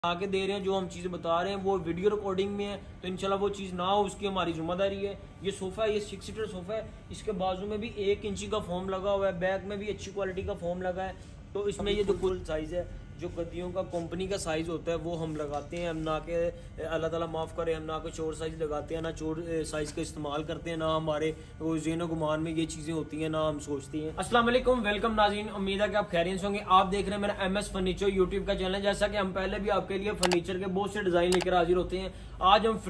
आके दे रहे हैं, जो हम चीज़ें बता रहे हैं वो वीडियो रिकॉर्डिंग में है, तो इंशाल्लाह वो चीज़ ना हो उसकी हमारी जिम्मेदारी है। ये सोफ़ा है, ये 6 सीटर सोफ़ा है, इसके बाजू में भी 1 इंची का फोम लगा हुआ है, बैक में भी अच्छी क्वालिटी का फोम लगा है। तो इसमें ये जो फुल साइज़ है, जो गद्दियों का कंपनी का साइज़ होता है वो हम लगाते हैं। हम ना के अल्लाह ताला माफ़ करे, हम ना कोई चोर साइज़ लगाते हैं, ना चोर साइज़ का इस्तेमाल करते हैं, ना हमारे ज़हन गुमान में ये चीज़ें होती हैं, ना हम सोचते हैं। अस्सलाम वालेकुम, वेलकम नाज़रीन, उम्मीद है कि आप खैरियत से होंगे। आप देख रहे हैं मेरा MS फर्नीचर यूट्यूब का चैनल। जैसा कि हम पहले भी आपके लिए फर्नीचर के बहुत से डिज़ाइन लेकर हाजिर होते हैं। आज हम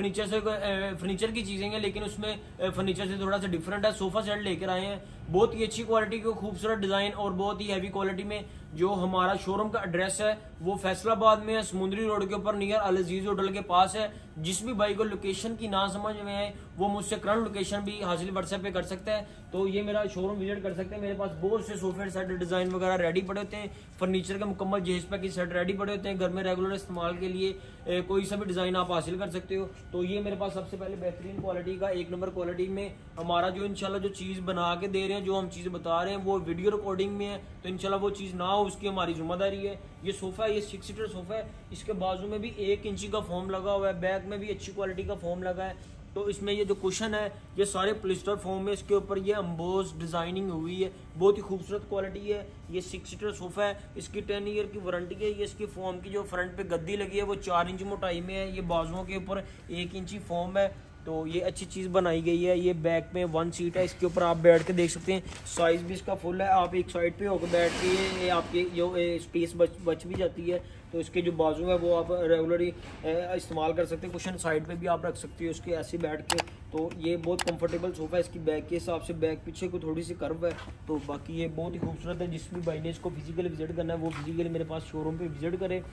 फर्नीचर की चीज़ें हैं, लेकिन उसमें फर्नीचर से थोड़ा सा डिफरेंट है। सोफ़ा सेट लेकर आए हैं, बहुत ही अच्छी क्वालिटी के, खूबसूरत डिज़ाइन और बहुत ही हैवी क्वालिटी में। जो हमारा शोरूम का एड्रेस है वो फैसलाबाद में है, समुद्री रोड के ऊपर नियर अल अजीज होटल के पास है। जिस भी भाई को लोकेशन की ना समझ में आए वो मुझसे करंट लोकेशन भी हासिल व्हाट्सएप पे कर सकता है, तो ये मेरा शोरूम विजिट कर सकते हैं। मेरे पास बहुत से सोफे सेट डिजाइन वगैरह रेडी पड़े होते हैं, फर्नीचर के मुकम्मल जहेज पे की सेट रेडी पड़े होते हैं। घर में रेगुलर इस्तेमाल के लिए कोई सा भी डिजाइन आप हासिल कर सकते हो। तो ये मेरे पास सबसे पहले बेहतरीन क्वालिटी का 1 नंबर क्वालिटी में हमारा जो इंशाल्लाह जो चीज़ बना के दे रहे हैं, जो हम चीज़ें बता रहे हैं वो वीडियो रिकॉर्डिंग में है, तो इंशाल्लाह वो चीज़ ना हो उसकी हमारी जिम्मेदारी है। ये सोफ़ा है, ये 6 सीटर सोफ़ा है, इसके बाजू में भी 1 इंची का फोम लगा हुआ है, बैक में भी अच्छी क्वालिटी का फोम लगा है। तो इसमें ये जो कुशन है ये सारे प्लिस्टर फोम है, इसके ऊपर ये एम्बोस डिजाइनिंग हुई है, बहुत ही खूबसूरत क्वालिटी है। ये 6 सीटर सोफ़ा है, इसकी 10 ईयर की वारंटी है। ये इसकी फोम की जो फ्रंट पे गद्दी लगी है वो 4 इंच मोटाई में है, ये बाजुओं के ऊपर 1 इंची फोम है। तो ये अच्छी चीज़ बनाई गई है। ये बैक में 1 सीट है, इसके ऊपर आप बैठ के देख सकते हैं, साइज़ भी इसका फुल है। आप एक साइड पे होकर बैठ के ये आपकी जो स्पेस बच भी जाती है, तो इसके जो बाजू है वो आप रेगुलरली इस्तेमाल कर सकते हैं। कुशन साइड पे भी आप रख सकते हो उसके ऐसे बैठ के। तो ये बहुत कंफर्टेबल सोफ़ा है। इसकी बैक के हिसाब से बैक पीछे को थोड़ी सी कर्व है, तो बाकी ये बहुत ही खूबसूरत है। जिस भी भाई ने इसको फिजिकली विजिट करना है वो फिजिकली मेरे पास शोरूम पर विजिट करे।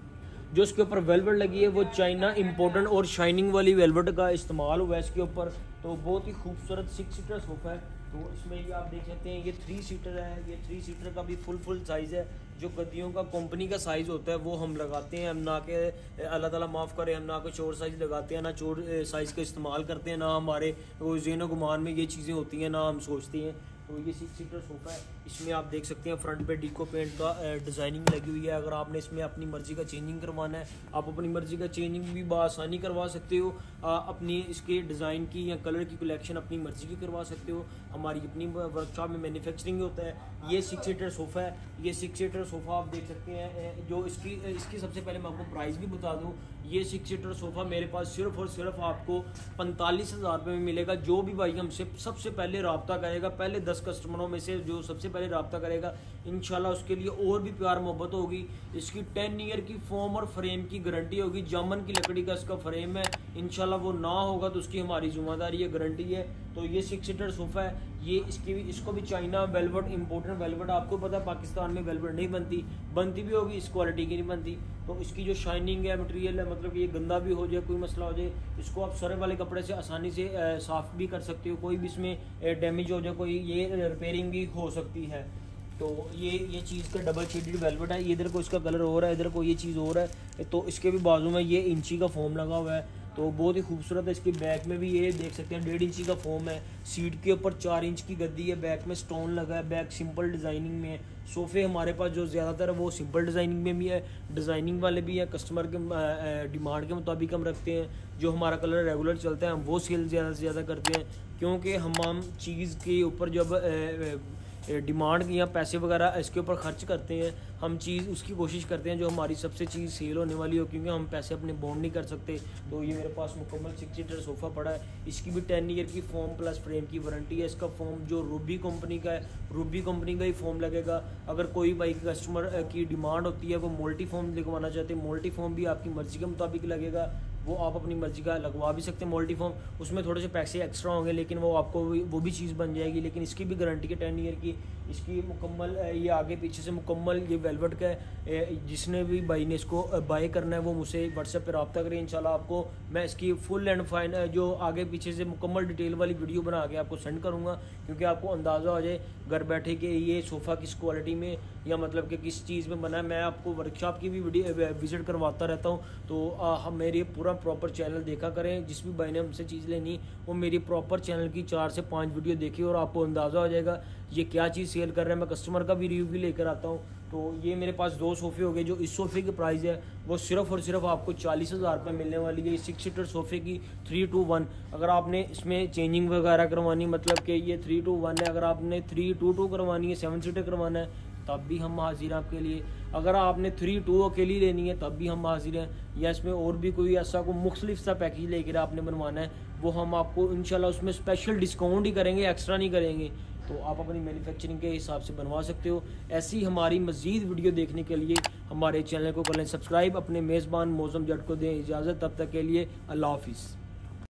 जो इसके ऊपर वेलवेट लगी है वो चाइना इम्पोर्टेंट और शाइनिंग वाली वेलवेट का इस्तेमाल हुआ है इसके ऊपर। तो बहुत ही खूबसूरत 6 सीटर सोफ़ा है। तो इसमें ये आप देख सकते हैं, ये 3 सीटर है, ये 3 सीटर का भी फुल साइज़ है। जो गद्दियों का कंपनी का साइज़ होता है वो हम लगाते हैं। हम ना के अल्लाह ताला माफ़ करे, हम ना कोई चोर साइज़ लगाते हैं, ना चोर साइज़ का इस्तेमाल करते हैं, ना हमारे ज़हन गुमान में ये चीज़ें होती हैं, ना हम सोचते हैं। तो ये 6 सीटर सोफ़ा है। इसमें आप देख सकते हैं फ्रंट पे डीको पेंट का डिज़ाइनिंग लगी हुई है। अगर आपने इसमें अपनी मर्ज़ी का चेंजिंग करवाना है, आप अपनी मर्ज़ी का चेंजिंग भी बआसानी करवा सकते हो। अपनी इसके डिज़ाइन की या कलर की कलेक्शन अपनी मर्ज़ी की करवा सकते हो। हमारी अपनी वर्कशॉप में मैन्युफैक्चरिंग होता है। ये 6 सीटर सोफ़ा है, ये 6 सीटर सोफ़ा आप देख सकते हैं। जो इसकी सबसे पहले मैं आपको प्राइस भी बता दूँ। ये 6 सीटर सोफ़ा मेरे पास सिर्फ और सिर्फ आपको 45,000 रुपये में मिलेगा। जो भी भाई हमसे सबसे पहले रब्ता करेगा, पहले 10 कस्टमरों में से जो सबसे पहले रब्ता करेगा, इंशाल्लाह उसके लिए और भी प्यार मोहब्बत होगी। इसकी 10 ईयर की फोम और फ्रेम की गारंटी होगी। जामन की लकड़ी का इसका फ्रेम है, इंशाल्लाह वो ना होगा तो उसकी हमारी जिम्मेदारी है, गारंटी है। तो ये 6 सीटर सोफ़ा है। ये इसको भी चाइना वेलवेट, इम्पोर्टेंट वेलवेट, आपको पता है पाकिस्तान में वेलवेट नहीं बनती भी होगी, इस क्वालिटी की नहीं बनती। तो इसकी जो शाइनिंग है, मटेरियल है, मतलब कि ये गंदा भी हो जाए, कोई मसला हो जाए, इसको आप सरे वाले कपड़े से आसानी से साफ़ भी कर सकते हो। कोई भी इसमें डैमेज हो जाए, कोई ये रिपेयरिंग भी हो सकती है। तो ये चीज़ का डबल शीटेड वेलवेट है। इधर को इसका कलर हो रहा है, इधर को ये चीज़ हो रहा है। तो इसके भी बाजू में ये इंची का फोम लगा हुआ है, तो बहुत ही खूबसूरत है। इसकी बैक में भी ये देख सकते हैं 1.5 इंची का फोम है। सीट के ऊपर 4 इंच की गद्दी है, बैक में स्टोन लगा है, बैक सिंपल डिज़ाइनिंग में है। सोफ़े हमारे पास जो ज़्यादातर है वो सिंपल डिज़ाइनिंग में भी है, डिज़ाइनिंग वाले भी है। कस्टमर के डिमांड के मुताबिक हम रखते हैं। जो हमारा कलर रेगुलर चलता है हम वो सेल ज़्यादा से ज़्यादा करते हैं, क्योंकि हम चीज़ के ऊपर जब डिमांड या पैसे वगैरह इसके ऊपर खर्च करते हैं, हम चीज़ उसकी कोशिश करते हैं जो हमारी सबसे चीज़ सेल होने वाली हो, क्योंकि हम पैसे अपने बॉन्ड नहीं कर सकते। तो ये मेरे पास मुकम्मल 6 सीटर सोफ़ा पड़ा है। इसकी भी 10 ईयर की फोम प्लस फ्रेम की वारंटी है। इसका फोम जो रूबी कंपनी का है, रूबी कंपनी का ही फोम लगेगा। अगर कोई भाई कस्टमर की डिमांड होती है वो मोल्टी फोम लगवाना चाहते हैं, मोल्टी फोम भी आपकी मर्ज़ी के मुताबिक लगेगा, वो आप अपनी मर्ज़ी का लगवा भी सकते हैं मोल्टी फोम। उसमें थोड़े से पैसे एक्स्ट्रा होंगे, लेकिन वो आपको वो भी चीज़ बन जाएगी। लेकिन इसकी भी गारंटी है 10 ईयर की। इसकी मुकम्मल ये आगे पीछे से मुकम्मल ये वेलवेट का है। जिसने भी भाई ने इसको बाय करना है वो मुझसे व्हाट्सएप पर रब्ता करें। इंशाल्लाह आपको मैं इसकी फुल एंड फाइन जो आगे पीछे से मुकम्मल डिटेल वाली वीडियो बना के आपको सेंड करूँगा, क्योंकि आपको अंदाज़ा हो जाए घर बैठे कि ये सोफ़ा किस क्वालिटी में या मतलब कि किस चीज़ में बना है। मैं आपको वर्कशॉप की भी विज़िट करवाता रहता हूँ। तो हम मेरी पूरा प्रॉपर चैनल देखा करें। जिस भी भाई ने हमसे चीज़ लेनी वो मेरी प्रॉपर चैनल की 4 से 5 वीडियो देखिए और आपको अंदाज़ा हो जाएगा ये क्या चीज़ सेल कर रहे हैं। मैं कस्टमर का भी रिव्यू भी लेकर आता हूँ। तो ये मेरे पास 2 सोफ़े हो गए। जो इस सोफ़े की प्राइस है वो सिर्फ़ और सिर्फ आपको 40,000 रुपये मिलने वाली है। 6 सीटर सोफ़े की 3 to 1। अगर आपने इसमें चेंजिंग वगैरह करवानी, मतलब कि ये 3 to 1 है, अगर आपने 3 to 2 करवानी है, 7 सीटर करवाना है, तब भी हम हाजिर हैं आपके लिए। अगर आपने 3 to अकेली लेनी है तब भी हम हाजिर हैं, या इसमें और भी कोई ऐसा कोई मुख्तलिफ सा पैकेज लेकर आपने बनवाना है, वो हम आपको इंशाल्लाह उसमें स्पेशल डिस्काउंट ही करेंगे, एक्स्ट्रा नहीं करेंगे। तो आप अपनी मैन्युफैक्चरिंग के हिसाब से बनवा सकते हो। ऐसी हमारी मज़ीद वीडियो देखने के लिए हमारे चैनल को कर लें सब्सक्राइब। अपने मेज़बान मौज़म जट को दें इजाज़त, तब तक के लिए अल्लाह हाफिज़।